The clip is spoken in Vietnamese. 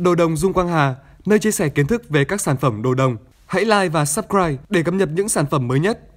Đồ đồng Dung Quang Hà, nơi chia sẻ kiến thức về các sản phẩm đồ đồng. Hãy like và subscribe để cập nhật những sản phẩm mới nhất.